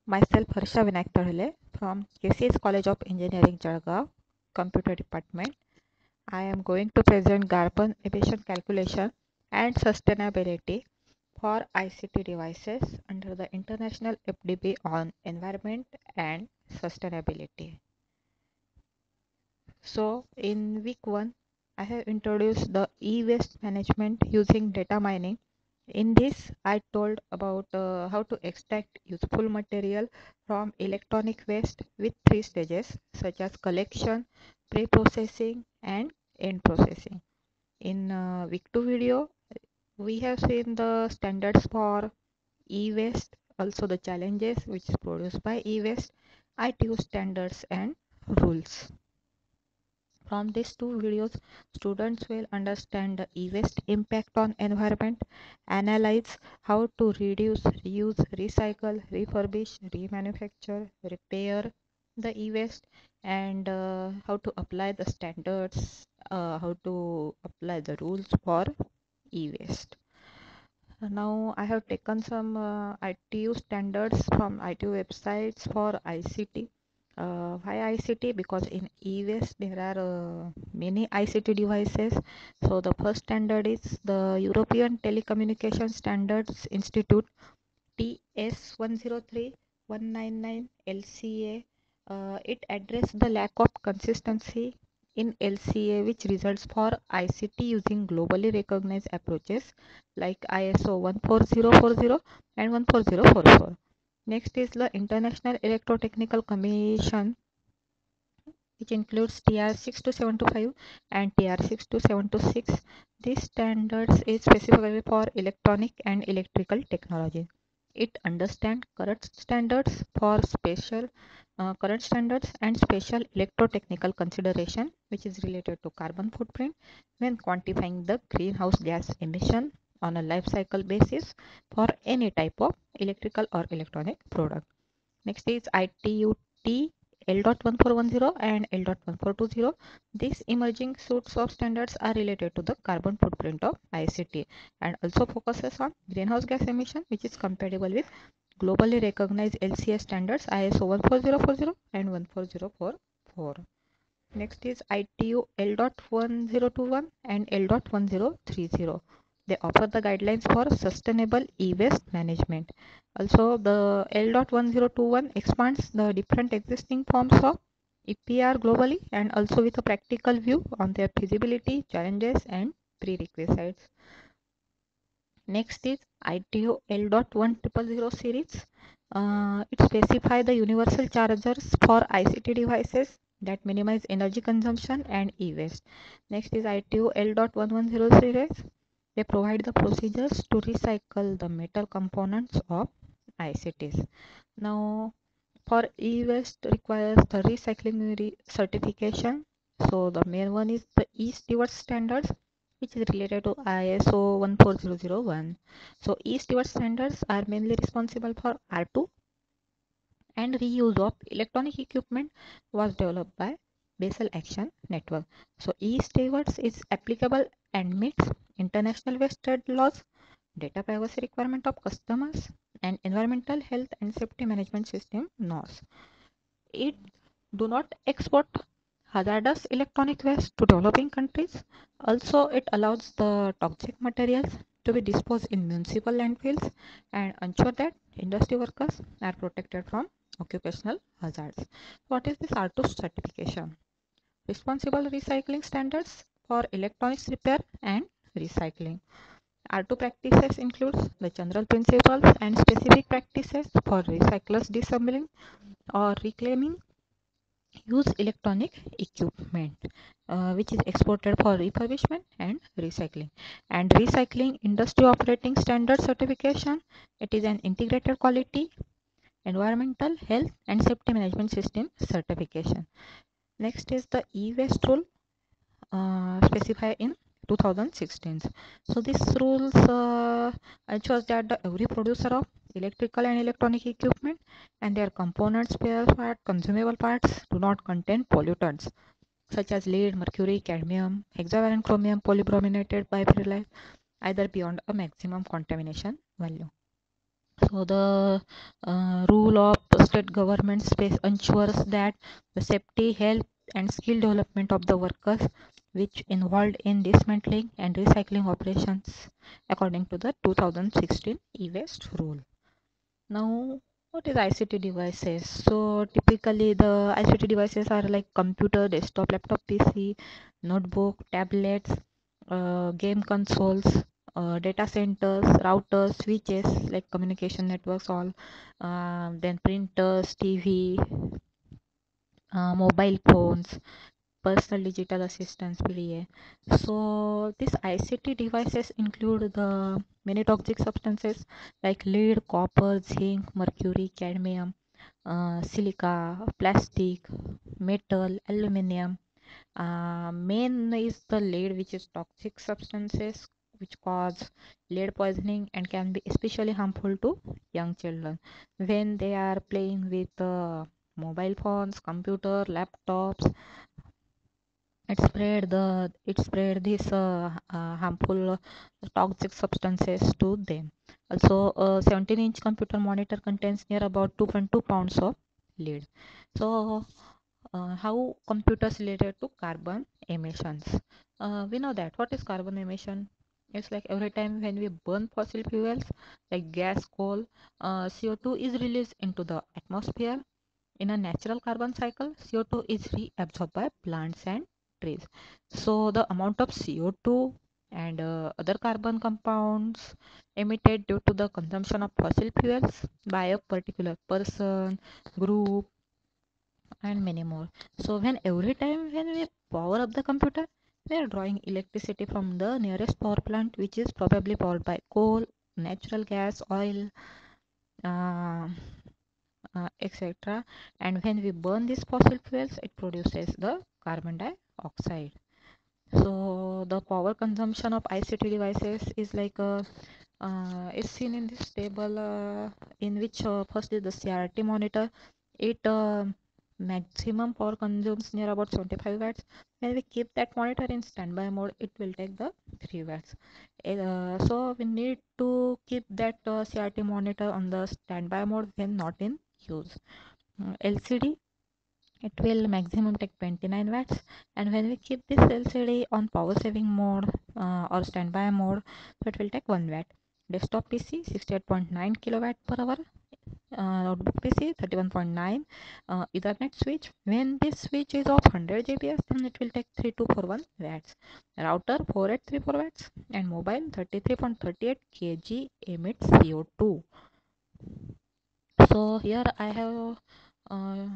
Myself Harsha Vinayak Tarhale from KCS College of Engineering, Jalgaon, Computer Department. I am going to present carbon emission calculation and sustainability for ICT devices under the International FDB on Environment and Sustainability. So in week 1, I have introduced the e-waste management using data mining. In this, I told about how to extract useful material from electronic waste with 3 stages such as collection, pre-processing and end processing. In week 2 video, we have seen the standards for e-waste, also the challenges which is produced by e-waste, ITU standards and rules. From these 2 videos, students will understand the e-waste impact on environment, analyze how to reduce, reuse, recycle, refurbish, remanufacture, repair the e-waste, and how to apply the standards, how to apply the rules for e-waste. Now I have taken some ITU standards from ITU websites for ICT. Why ICT? Because in e-waste there are many ICT devices. So the first standard is the European Telecommunication Standards Institute TS 103199 LCA. It addressed the lack of consistency in LCA, which results for ICT using globally recognized approaches like ISO 14040 and 14044. Next is the International Electrotechnical Commission, which includes TR 62725 and TR 62726. These standards is specifically for electronic and electrical technology. It understands current standards and special electrotechnical consideration which is related to carbon footprint when quantifying the greenhouse gas emission on a life cycle basis for any type of electrical or electronic product. Next is ITU-T L.1410 and L.1420. These emerging suites of standards are related to the carbon footprint of ICT and also focuses on greenhouse gas emission, which is compatible with globally recognized LCA standards ISO 14040 and 14044. Next is ITU L.1021 and L.1030. They offer the guidelines for sustainable e-waste management. Also, the L.1021 expands the different existing forms of EPR globally and also with a practical view on their feasibility, challenges, and prerequisites. Next is ITU L.1000 series. It specifies the universal chargers for ICT devices that minimize energy consumption and e-waste. Next is ITU L.110 series. They provide the procedures to recycle the metal components of ICTs. Now, for e-waste requires the recycling certification. So the main one is the e-steward standards, which is related to ISO 14001. So e-steward standards are mainly responsible for R2 and reuse of electronic equipment was developed by Basel Action Network. So e-stewards is applicable and meets international waste trade laws, data privacy requirement of customers, and environmental health and safety management system norms. It do not export hazardous electronic waste to developing countries. Also, it allows the toxic materials to be disposed in municipal landfills and ensure that industry workers are protected from occupational hazards. What is this R2 certification? Responsible recycling standards for electronics repair and recycling. R2 practices includes the general principles and specific practices for recyclers disassembling or reclaiming used electronic equipment which is exported for refurbishment and recycling. And recycling industry operating standard certification, it is an integrated quality environmental health and safety management system certification. Next is the e-waste rule specified in 2016. So these rules ensures that every producer of electrical and electronic equipment and their components, spare parts, consumable parts do not contain pollutants such as lead, mercury, cadmium, hexavalent chromium, polybrominated biphenyl, either beyond a maximum contamination value. So the rule of state government space ensures that the safety, health, and skill development of the workers which involved in dismantling and recycling operations according to the 2016 e-waste rule. Now, what is ICT devices? So typically the ICT devices are like computer, desktop, laptop, PC, notebook, tablets, game consoles, data centers, routers, switches, like communication networks, all, then printers, TV, mobile phones, personal digital assistants, PDA. So these ICT devices include the many toxic substances like lead, copper, zinc, mercury, cadmium, silica, plastic, metal, aluminum. Main is the lead, which is toxic substances which cause lead poisoning and can be especially harmful to young children when they are playing with mobile phones, computer, laptops. It spread these harmful toxic substances to them. Also, a 17-inch computer monitor contains near about 2.2 pounds of lead. So how computers related to carbon emissions? We know that what is carbon emission. It's like every time when we burn fossil fuels like gas, coal, CO2 is released into the atmosphere. In a natural carbon cycle, CO2 is reabsorbed by plants and trees. So the amount of CO2 and other carbon compounds emitted due to the consumption of fossil fuels by a particular person, group, and many more. So when every time when we power up the computer, we are drawing electricity from the nearest power plant, which is probably powered by coal, natural gas, oil, uh, etc. And when we burn these fossil fuels, it produces the carbon dioxide. So the power consumption of ICT devices is like is seen in this table, in which first is the CRT monitor. It maximum power consumes near about 75 watts. When we keep that monitor in standby mode, it will take the 3 watts. So we need to keep that CRT monitor on the standby mode when not in use. LCD, it will maximum take 29 watts, and when we keep this LCD on power saving mode or standby mode, so it will take 1 watt. Desktop PC 68.9 kilowatt per hour, notebook PC 31.9, Ethernet switch. When this switch is of 100 GPS, then it will take 3241 watts. Router 4834 watts, and mobile 33.38 kg emits CO2. So here I have uh,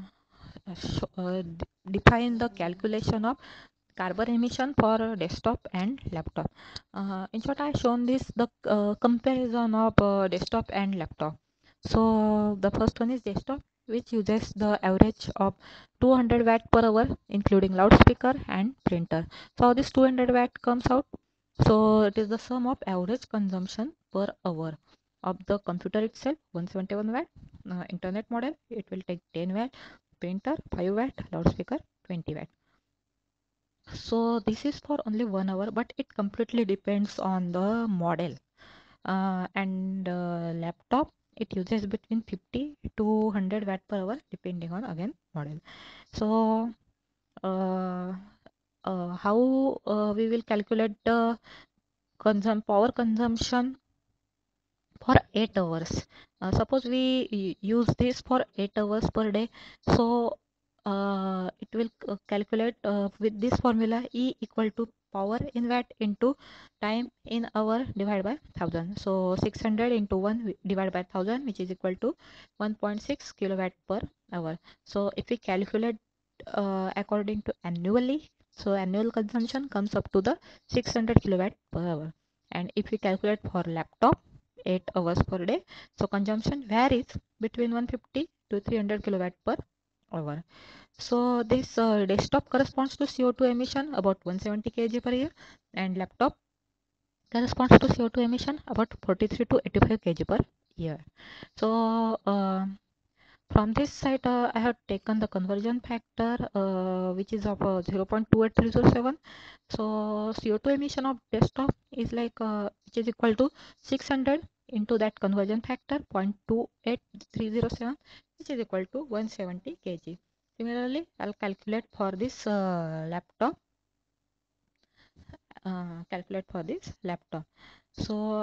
define the calculation of carbon emission for desktop and laptop. In short, I shown this the comparison of desktop and laptop. So the first one is desktop, which uses the average of 200 watt per hour, including loudspeaker and printer. So this 200 watt comes out. So it is the sum of average consumption per hour of the computer itself, 171 watt. Internet model, it will take 10 watt. Printer 5 watt, loudspeaker 20 watt. So this is for only 1 hour, but it completely depends on the model. And laptop, it uses between 50 to 100 watt per hour depending on again model. So uh, how we will calculate the power consumption for 8 hours. Suppose we use this for 8 hours per day, so it will calculate with this formula E equal to power in watt into time in hour divided by 1000. So 600 into 1 divided by 1000, which is equal to 1.6 kilowatt per hour. So if we calculate according to annually, so annual consumption comes up to the 600 kilowatt per hour. And if we calculate for laptop, 8 hours per day, so consumption varies between 150 to 300 kilowatt per hour. So this desktop corresponds to CO2 emission about 170 kg per year, and laptop corresponds to CO2 emission about 43 to 85 kg per year. So from this site, I have taken the conversion factor, which is of 0.28307. So CO2 emission of desktop is like which is equal to 600 into that conversion factor 0.28307, which is equal to 170 kg. Similarly, I'll calculate for this laptop. So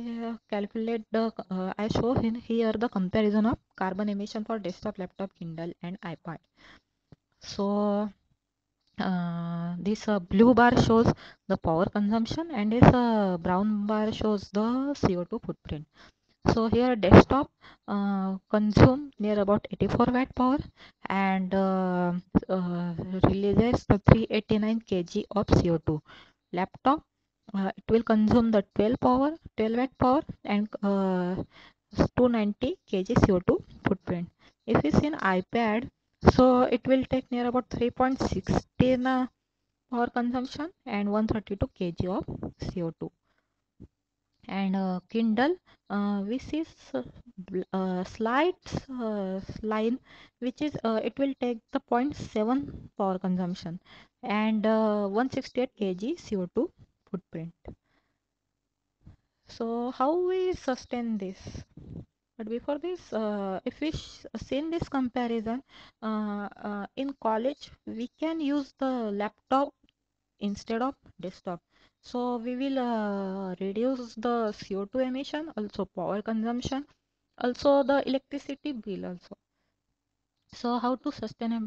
I show in here the comparison of carbon emission for desktop, laptop, Kindle, and iPad. So this blue bar shows the power consumption, and this brown bar shows the CO2 footprint. So here desktop consume near about 84 watt power, and uh, releases the 389 kg of CO2. Laptop, it will consume the 12 watt power, and 290 kg CO2 footprint. If it's in iPad, so it will take near about 3.16 power consumption and 132 kg of CO2. And Kindle, we see slight line, which is it will take the zero point 0.7 power consumption and 168 kg CO2 footprint. So how we sustain this? But before this, if we seen this comparison, in college we can use the laptop instead of desktop. So we will reduce the CO2 emission, also power consumption, also the electricity bill also. So how to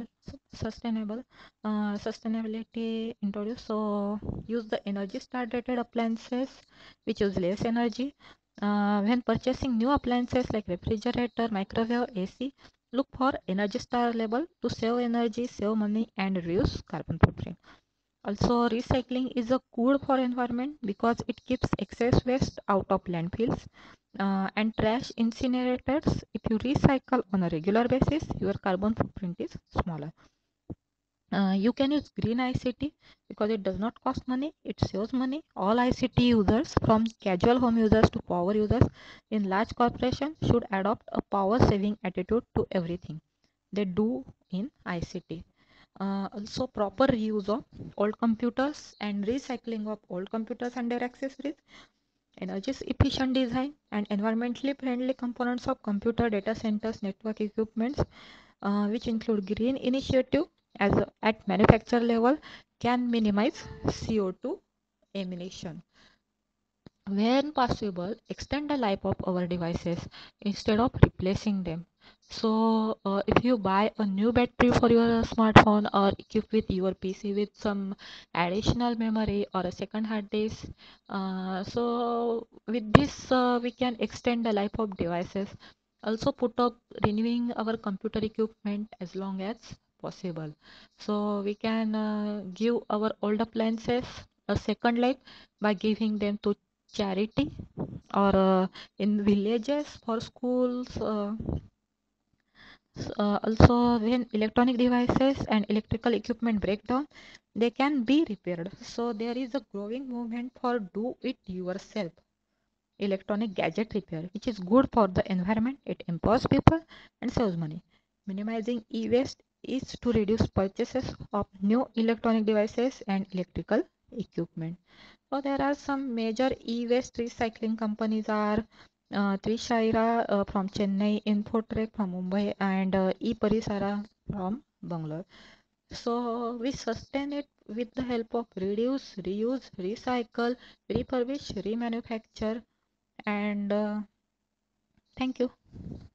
sustainability introduce? So use the Energy Star rated appliances which use less energy. When purchasing new appliances like refrigerator, microwave, AC, look for Energy Star label to save energy, save money, and reduce carbon footprint. Also, recycling is a good for environment because it keeps excess waste out of landfills and trash incinerators. If you recycle on a regular basis, your carbon footprint is smaller. You can use green ICT because it does not cost money, it saves money. All ICT users, from casual home users to power users in large corporations, should adopt a power saving attitude to everything they do in ICT. Also, proper reuse of old computers and recycling of old computers and their accessories, energy efficient design, and environmentally friendly components of computer data centers, network equipments, which include green initiative at manufacturer level, can minimize CO2 emission. When possible, extend the life of our devices instead of replacing them. So if you buy a new battery for your smartphone or equip with your PC with some additional memory or a second hard disk, so with this we can extend the life of devices. Also put up renewing our computer equipment as long as possible. So we can give our old appliances a second life by giving them to charity or in villages for schools. Also, when electronic devices and electrical equipment break down, they can be repaired. So there is a growing movement for do it yourself electronic gadget repair, which is good for the environment. It empowers people and saves money. Minimizing e-waste is to reduce purchases of new electronic devices and electrical equipment. So there are some major e-waste recycling companies are Trishaira from Chennai, Infotrek from Mumbai, and eParisara from Bangalore. So we sustain it with the help of reduce, reuse, recycle, refurbish, remanufacture, and thank you.